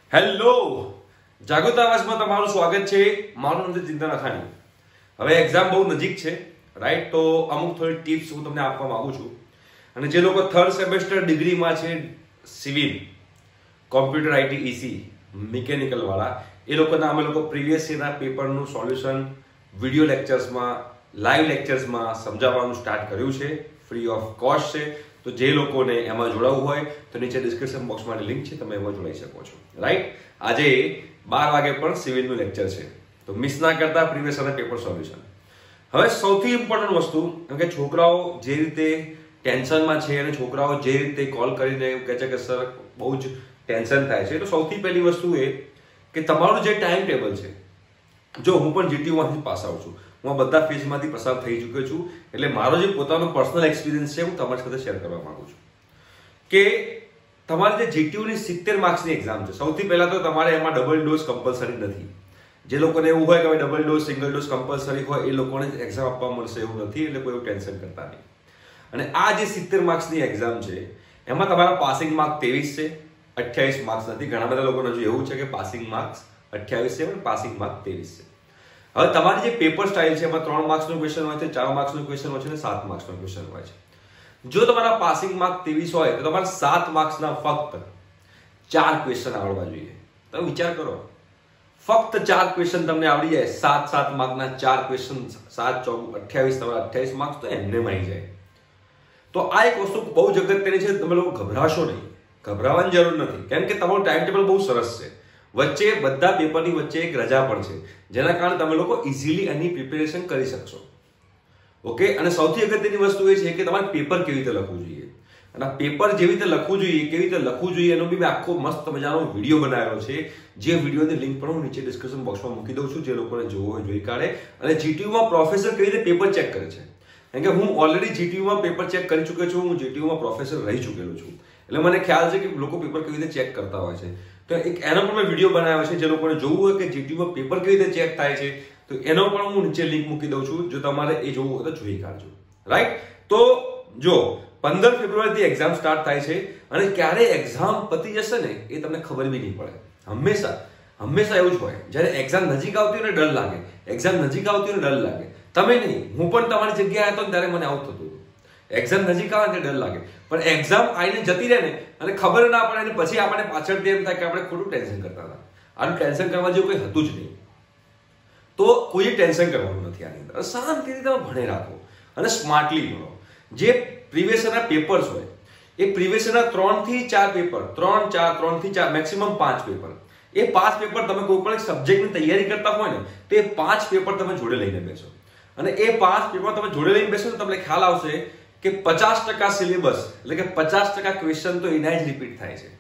Hello, જાગૃત આવાજમાં તમારું સ્વાગત છે। મારું નામ છે ચિંતન અખાણી। હવે એક્ઝામ બહુ નજીક છે, રાઈટ? તો અમુક થોડી ટિપ્સ હું તમને આપવા માંગુ છું। અને જે લોકો થર્ડ સેમેસ્ટર ડિગ્રીમાં છે, civil, computer IT EC, mechanical વાળા, એ લોકોના અમે લોકો પ્રીવિયસ યરના પેપરનું સોલ્યુશન વિડીયો લેક્ચર્સમાં, લાઈવ લેક્ચર્સમાં સમજાવવાનું સ્ટાર્ટ કર્યું છે। ફ્રી ઓફ કોસ્ટ છે। તો જે લોકોને એમાં જોડાવવું હોય તો નીચે ડિસ્ક્રિપ્શન બોક્સમાં લિંક છે, તમે એમાં જોડાઈ શકો છો, રાઈટ? આજે 12 વાગે પણ સિવિલનું લેક્ચર છે, તો મિસ ના કરતા પ્રીવિયસ યરના પેપર સોલ્યુશન। હવે સૌથી ઇમ્પોર્ટન્ટ વસ્તુ, કેમ કે છોકરાઓ જે રીતે ટેન્શનમાં છે અને છોકરાઓ જે રીતે કોલ કરીને એવું કહે છે કે સર બહુ જ ટેન્શન થાય છે, તો સૌથી પહેલી વસ્તુ એ કે તમારું જે ટાઈમ ટેબલ છે, જો હું પણ જીટીયુમાંથી પાસ આઉટ છું, હું આ બધા ફેઝમાંથી પસાર થઈ ચૂક્યો છું, એટલે મારો જે પોતાનો પર્સનલ એક્સપિરિયન્સ છે હું તમારી સાથે શેર કરવા માંગુ છું કે તમારી જે જીટીયુની 70 માર્ક્સની એક્ઝામ છે, સૌથી પહેલા તો તમારે એમાં ડબલ ડોઝ કમ્પલસરી નથી। જે લોકોને એવું હોય કે double dose single dose compulsory હોય, એ લોકોને એક્ઝામ આપવા મળશે એવું નથી, એટલે કોઈ ટેન્શન કરતા નહીં। અને આ જે 70 માર્ક્સની એક્ઝામ છે, એમાં તમારા પાસિંગ માર્ક 23 છે, 28 માર્ક્સ નથી। ઘણા બધા લોકોને હજુ એવું છે કે પાસિંગ માર્ક્સ 28 છે પણ પાસિંગ માર્ક 23 છે। હવે તમારી જે પેપર સ્ટાઇલ છે, એમાં 3 માર્ક્સનું ક્વેશ્ચન હોય છે, 4 માર્ક્સનું ક્વેશ્ચન હોય છે અને 7 માર્ક્સનું ક્વેશ્ચન હોય છે। જો તમારા પાસિંગ માર્ક 23 હોય તો તમારે 7 માર્ક્સના ફક્ત 4 ક્વેશ્ચન આવડવા જોઈએ। તમે વિચાર કરો, ફક્ત 4 ક્વેશ્ચન તમને આવડી જાય, 7 માર્કના 4 ક્વેશ્ચન, 7 ચોક 28, તમારા 28 માર્ક્સ તો એમને આવી જાય। તો આ એક વસ્તુ બહુ જ અગત્યની છે, તમે લોકો ગભરાશો નહીં, ગભરાવાની જરૂર નથી, કેમ કે તમારું ટાઈમ ટેબલ બહુ સરસ છે। વચ્ચે બધા પેપરની વચ્ચે એક રજા પણ છે, જેના કારણે તમે લોકો ઇઝીલી એની પ્રિપેરેશન કરી શકશો, ઓકે? અને સૌથી અગત્યની વસ્તુ એ છે કે તમારે પેપર કેવી રીતે લખવું જોઈએ, અને પેપર જેવી રીતે લખવું જોઈએ, કેવી રીતે લખવું જોઈએ, એનો બી મેં આખો મસ્ત મજાનો વિડીયો બનાવ્યો છે, જે વિડીયોની લિંક પણ હું નીચે ડિસ્ક્રિપ્શન બોક્સમાં મૂકી દઉં છું, જે લોકોને જોવો હોય જોઈ કાઢે। અને જીટીયુમાં પ્રોફેસર કેવી રીતે પેપર ચેક કરે છે, કેમ કે હું ઓલરેડી જીટીયુમાં પેપર ચેક કરી ચૂક્યો છું, હું જીટીયુમાં પ્રોફેસર રહી ચૂકેલો છું, એટલે મને ખ્યાલ છે કે લોકો પેપર કેવી રીતે ચેક કરતા હોય છે। તો એક એનો પણ મેં વિડીયો બનાવ્યો છે, જે લોકોને જોવું હોય કે જીટીયુમાં પેપર કેવી રીતે ચેક થાય છે, તો એનો પણ હું નીચે લિંક મૂકી દઉં છું, જો તમારે એ જોવું હોય તો જોઈ કાઢજો, રાઈટ? તો જો 15 ફેબ્રુઆરીથી એક્ઝામ સ્ટાર્ટ થાય છે, અને ક્યારે એક્ઝામ પતી જશે ને એ તમને ખબર બી નહીં પડે। હંમેશા એવું જ હોય, જ્યારે એક્ઝામ નજીક આવતી હોય ને ડર લાગે, એક્ઝામ નજીક આવતી હોય ને ડર લાગે। તમે નહીં, હું પણ તમારી જગ્યાએ હતો ને ત્યારે મને આવું થતું હતું, એક્ઝામ નજીક આવે ને ડર લાગે, પણ એક્ઝામ આવીને જતી રહે ને અને ખબર ના પડે, અને પછી આપણને પાછળથી એમ થાય કે આપણે ખોટું ટેન્શન કરતા હતા। આનું ટેન્શન કરવા જેવું કંઈ હતું જ નહીં, તો કોઈ ટેન્શન કરવાનું નથી આની અંદર। શાંતિથી તમે ભણી રાખો અને સ્માર્ટલી ભણો। જે પ્રીવિયસ યરના પેપર્સ હોય, એ પ્રીવિયસ યરના 3 થી 4 પેપર, 3 થી 4 મેક્સિમમ 5 પેપર, એ 5 પેપર તમે કોઈ પણ સબ્જેક્ટની તૈયારી કરતા હોય ને તો એ 5 પેપર તમે જોડે લઈને બેસો, અને એ 5 પેપર તમે જોડે લઈને બેસો તો તમને ખ્યાલ આવશે કે 50% સિલેબસ, એટલે કે 50% ક્વેશ્ચન તો એના જ રિપીટ થાય છે,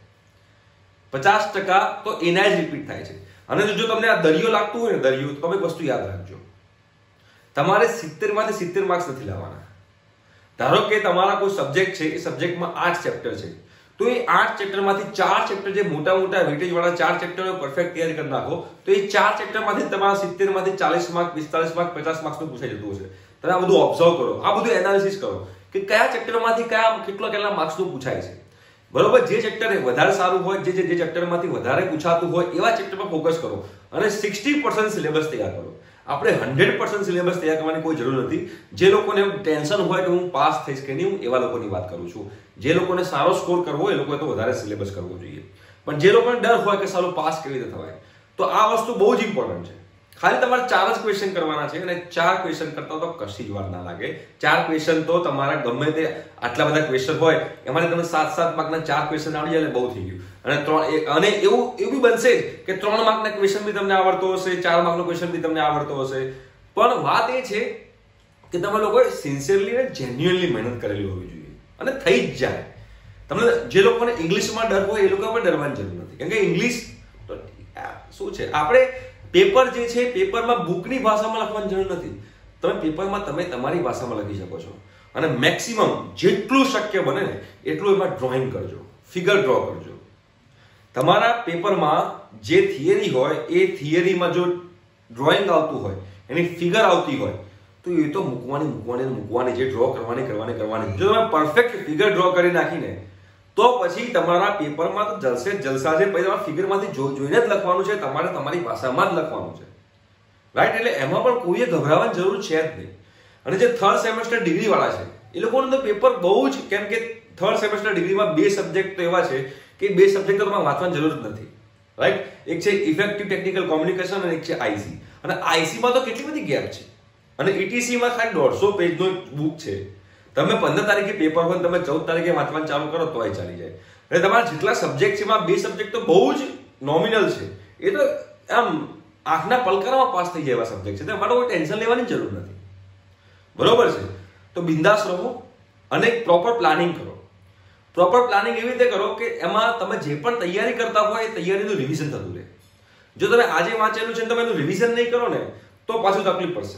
50% તો એના જ રિપીટ થાય છે। અને જો તમને આ દરિયો લાગતું હોય ને, દરિયો, તો તમે એક વસ્તુ યાદ રાખજો, તમારે 70 માંથી 70 માર્ક્સ નથી લાવવાના। ધારો કે તમારા કોઈ સબ્જેક્ટ છે, એ સબ્જેક્ટમાં 8 ચેપ્ટર છે, તો એ 8 ચેપ્ટરમાંથી 4 ચેપ્ટર, જે મોટા વેટેજ વાળા 4 ચેપ્ટર પરફેક્ટ તૈયારી કરી નાખો, તો એ 4 ચેપ્ટરમાંથી તમારા 70 માંથી 40 માર્ક, 45 માર્ક, 50 માર્ક્સનું પૂછાઈ જતું હશે। તમે આ બધું ઓબ્ઝર્વ કરો, આ બધું એનાલિસિસ કરો કે કયા ચેપ્ટરમાંથી કેટલા માર્ક્સનું પૂછાય છે, બરોબર? જે ચેપ્ટર વધારે સારું હોય, જે ચેપ્ટરમાંથી વધારે પૂછાતું હોય, એવા ચેપ્ટરમાં ફોકસ કરો અને 60% સિલેબસ તૈયાર કરો। આપણે 100% સિલેબસ તૈયાર કરવાની કોઈ જરૂર નથી। જે લોકોને ટેન્શન હોય કે હું પાસ થઈશ કે નહીં, હું એવા લોકોની વાત કરું છું। જે લોકોને સારો સ્કોર કરવો હોય, એ લોકોએ તો વધારે સિલેબસ કરવો જોઈએ, પણ જે લોકોને ડર હોય કે સારું પાસ કેવી રીતે થવાય, તો આ વસ્તુ બહુ જ ઇમ્પોર્ટન્ટ છે। ખાલી તમારે 4 જ ક્વેશ્ચન કરવાના છે, અને 4 ક્વેશ્ચન કરતા તો કશી જ વાર ના લાગે। 4 ક્વેશ્ચન તો તમારા ગમે તે આટલા બધા ક્વેશ્ચન હોય, એમાંથી તમે 7 માર્કના 4 ક્વેશ્ચન આવડી જાય બહુ થઈ ગયું। અને એવું બી બનશે કે 3 માર્કના ક્વેશ્ચન બી તમને આવડતો હશે, 4 માર્કનો ક્વેશ્ચન બી તમને આવડતો હશે, પણ વાત એ છે કે તમે લોકોએ સિન્સિયરલી અને જેન્યુઅનલી મહેનત કરેલી હોવી જોઈએ, અને થઈ જ જાય। તમને જે લોકોને ઇંગ્લિશમાં ડર હોય, એ લોકો પણ ડરવાની જરૂર નથી, કેમ કે ઇંગ્લિશ તો શું છે, આપણે પેપર જે છે, પેપરમાં બુકની ભાષામાં લખવાની જરૂર નથી, તમે પેપરમાં તમે તમારી ભાષામાં લખી શકો છો, અને મેક્સિમમ જેટલું શક્ય બને ને એટલું એમાં ડ્રોઈંગ કરજો, ફિગર ડ્રો કરજો। તમારા પેપરમાં જે થિયરી હોય, એ થિયરીમાં જો ડ્રોઈંગ આવતું હોય, એની ફિગર આવતી હોય, તો એ તો મૂકવાની, જે ડ્રો કરવાની। જો તમે પરફેક્ટ ફિગર ડ્રો કરી નાખીને તો પછી તમારા પેપરમાં તો જલસે જલસા છે. પછી તમારા ફિગરમાંથી જોઈને જ લખવાનું છે, તમારે તમારી ભાષામાં જ લખવાનું છે, રાઈટ. એટલે એમાં પણ કોઈએ ગભરાવાની જરૂર છે જ નહીં. અને જે થર્ડ સેમેસ્ટર ડિગ્રી વાળા છે એ લોકોનું તો પેપર બહુ જ, કેમ કે થર્ડ સેમેસ્ટર ડિગ્રીમાં 2 સબ્જેક્ટ તો એવા છે કે 2 સબ્જેક્ટ તો તમારે વાંચવાની જરૂર જ નથી, રાઈટ. એક છે ઇફેક્ટિવ ટેકનિકલ કોમ્યુનિકેશન અને એક છે આઈસી. અને આઈસીમાં તો કેટલી બધી ગેપ છે. અને ઈટીસીમાં ખાલી 150 પેજનો બુક છે. તમે 15 તારીખે પેપર હોય, તમે 14 તારીખે વાંચવાનું ચાલુ કરો તોય ચાલી જાય. એટલે તમારા જેટલા સબ્જેક્ટ છે એમાં 2 સબ્જેક્ટ તો બહુ જ નોમિનલ છે. એ તો આમ આંખના પલકારામાં પાસ થઈ જાય એવા સબ્જેક્ટ છે. તમારે કોઈ ટેન્શન લેવાની જરૂર નથી, બરોબર છે. તો બિંદાસ રહો અને પ્રોપર પ્લાનિંગ કરો. પ્રોપર પ્લાનિંગ એવી રીતે કરો કે એમાં તમે જે પણ તૈયારી કરતા હોય એ તૈયારીનું રિવિઝન થતું રહે. જો તમે આજે વાંચેલું છે તમે એનું રિવિઝન નહીં કરો ને તો પાછું તકલીફ પડશે.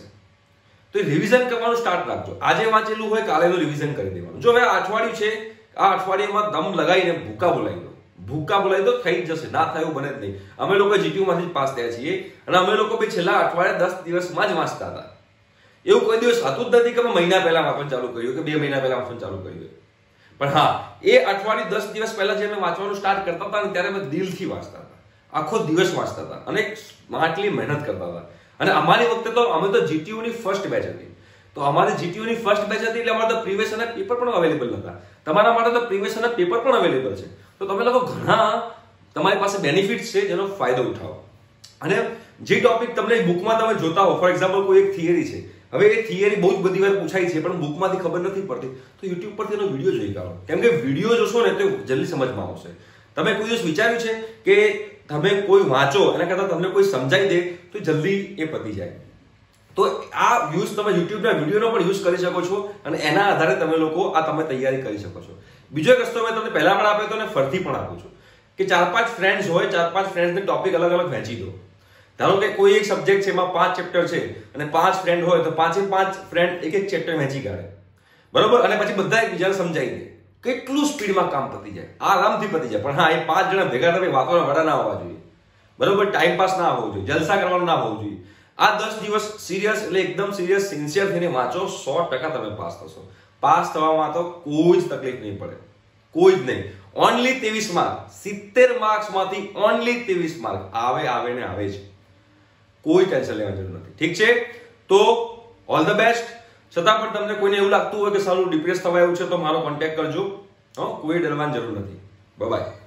તો રિવિઝન કરવાનું સ્ટાર્ટ રાખજો. આજે વાંચેલું હોય કાલે એનું રિવિઝન કરી દેવાનું. જો હવે આ અઠવાડિયું છે, આ અઠવાડિયામાં દમ લગાવીને ભૂકા બોલાવી દો. ભૂકા બોલાવી દો, થઈ જ જશે. ના થયું બને જ નહીં. અમે લોકો જીટીયુમાંથી જ પાસ થયા છીએ અને અમે લોકો બી છેલ્લા અઠવાડિયા 10 દિવસમાં જ વાંચતા હતા. એવું કોઈ દિવસ હતું જ નથી કે અમે મહિના પહેલા વાંચવાનું ચાલુ કર્યું કે 2 મહિના પહેલા વાંચવાનું ચાલુ કર્યું. પણ હા, એ અઠવાડિયું 10 દિવસ પહેલા જે અમે વાંચવાનું સ્ટાર્ટ કરતા હતા ને ત્યારે અમે દિલથી વાંચતા હતા, આખો દિવસ વાંચતા હતા અને સ્માર્ટલી મહેનત કરતા હતા. અને અમારી વખતે તો અમે તો જીટીયુની ફર્સ્ટ બેચ હતી. તો અમારી જીટીયુની ફર્સ્ટ બેચ હતી એટલે અમારે તો પ્રીવિયસ અને પેપર પણ અવેલેબલ નહોતા. તમારા માટે તો પ્રીવિયસ અને પેપર પણ અવેલેબલ છે. તો તમે લોકો ઘણા તમારી પાસે બેનિફિટ્સ છે જેનો ફાયદો ઉઠાવો. અને જે ટોપિક તમને બુકમાં તમે જોતા હો, ફોર એક્ઝામ્પલ કોઈ એક થિયરી છે, હવે એ થિયરી બહુ જ બધી વાર પૂછાય છે પણ બુકમાંથી ખબર નથી પડતી, તો યુટ્યુબ પરથી એનો વિડીયો જોઈ કાઢો. કેમ કે વિડીયો જોશો ને તો જલ્દી સમજમાં આવશે. તમે કોઈ દિવસ વિચાર્યું છે કે તમે કોઈ વાંચો એના કરતાં તમને કોઈ સમજાવી દે તો જલ્દી એ પતી જાય. તો આ યુઝ તમે યુટ્યુબના વિડીયોનો પણ યુઝ કરી શકો છો અને એના આધારે તમે લોકો આ તમે તૈયારી કરી શકો છો. બીજો એક રસ્તો મેં તમને પહેલા પણ આપ્યો હતો અને ફરીથી પણ આપું છું કે 4-5 ફ્રેન્ડ્સ હોય, 4-5 ફ્રેન્ડ્સને ટોપિક અલગ અલગ વહેંચી દો. ધારો કે કોઈ એક સબ્જેક્ટ છે એમાં 5 ચેપ્ટર છે અને 5 ફ્રેન્ડ હોય તો 5 ફ્રેન્ડ એક ચેપ્ટર વહેંચી કાઢે, બરોબર. અને પછી બધા એકબીજાને સમજાવી દે. કેટલું સ્પીડમાં કામ પતી જાય, આરામથી પતી જાય. પણ હા, એ 5 જણા ભેગા તમે વાતોના વડા ના હોવા જોઈએ, બરોબર. ટાઈમ પાસ ના હોવું જોઈએ, જલસા કરવાનું ના હોવું જોઈએ. આ 10 દિવસ સિરિયસ, એટલે એકદમ સિરિયસ સિન્સિયર થઈને વાંચો, 100% તમે પાસ થશો. પાસ થવામાં તો કોઈ જ તકલીફ નહીં પડે, કોઈ જ નહીં. ઓનલી 23 માર્ક, 70 માર્ક્સમાંથી ઓનલી 23 માર્ક આવે ને આવે છે. કોઈ ટેન્શન લેવાની જરૂર નથી, ઠીક છે. તો ઓલ ધ બેસ્ટ. છતાં પણ તમને કોઈને એવું લાગતું હોય કે સારું ડિપ્રેસ થવા એવું છે તો મારો કોન્ટેક્ટ કરજો. કોઈ ડરવાની જરૂર નથી. Bye by.